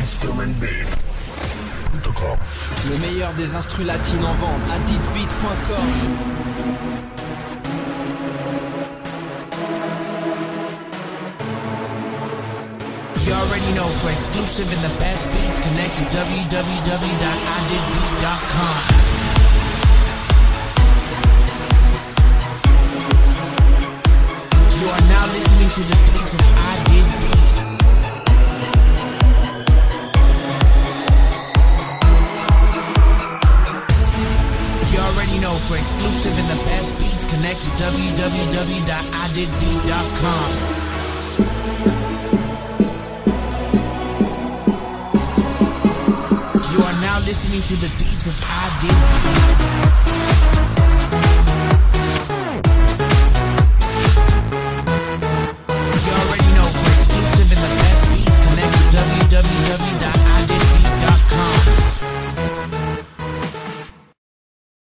Instrumentbeat.com. Le meilleur des instrus latines en vente. Aditbeat.com. You already know, for exclusive and the best beats, connect to www.ididbeat.com. You are now listening to the beats of Ididbeat. You already know, for exclusive and the best beats, connect to www.ididbeat.com. You are now listening to the beats of Ididbeat.